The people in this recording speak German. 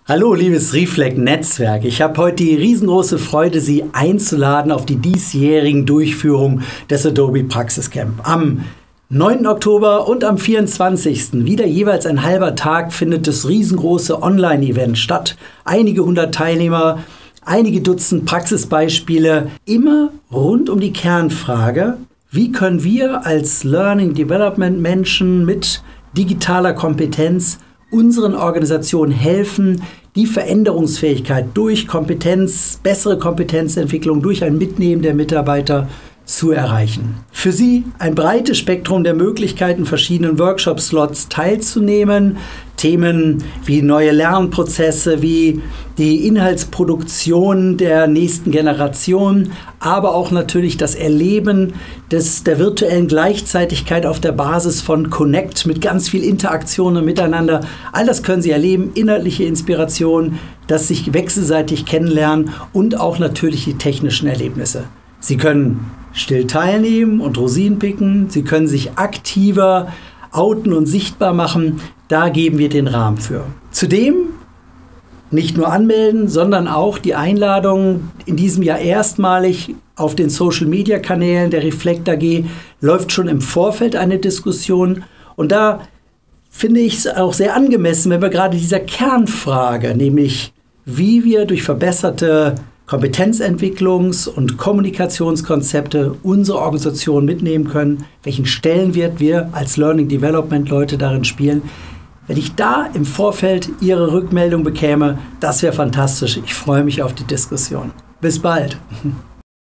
Hallo, liebes Reflect-Netzwerk. Ich habe heute die riesengroße Freude, Sie einzuladen auf die diesjährigen Durchführung des Adobe Praxiscamp. Am 9. Oktober und am 24. wieder jeweils ein halber Tag findet das riesengroße Online-Event statt. Einige hundert Teilnehmer, einige Dutzend Praxisbeispiele, immer rund um die Kernfrage: Wie können wir als Learning Development Menschen mit digitaler Kompetenz unseren Organisationen helfen, die Veränderungsfähigkeit durch Kompetenz, bessere Kompetenzentwicklung, durch ein Mitnehmen der Mitarbeiter zu erreichen. Für Sie ein breites Spektrum der Möglichkeiten, verschiedenen Workshop-Slots teilzunehmen. Themen wie neue Lernprozesse, wie die Inhaltsproduktion der nächsten Generation, aber auch natürlich das Erleben der virtuellen Gleichzeitigkeit auf der Basis von Connect mit ganz viel Interaktion und Miteinander. All das können Sie erleben, inhaltliche Inspiration, das sich wechselseitig kennenlernen und auch natürlich die technischen Erlebnisse. Sie können still teilnehmen und Rosinen picken. Sie können sich aktiver outen und sichtbar machen. Da geben wir den Rahmen für. Zudem nicht nur anmelden, sondern auch die Einladung in diesem Jahr erstmalig auf den Social-Media-Kanälen der Reflect AG läuft schon im Vorfeld eine Diskussion. Und da finde ich es auch sehr angemessen, wenn wir gerade dieser Kernfrage, nämlich wie wir durch verbesserte Kompetenzentwicklungs- und Kommunikationskonzepte unsere Organisation mitnehmen können, welchen Stellenwert wir als Learning Development Leute darin spielen. Wenn ich da im Vorfeld Ihre Rückmeldung bekäme, das wäre fantastisch. Ich freue mich auf die Diskussion. Bis bald.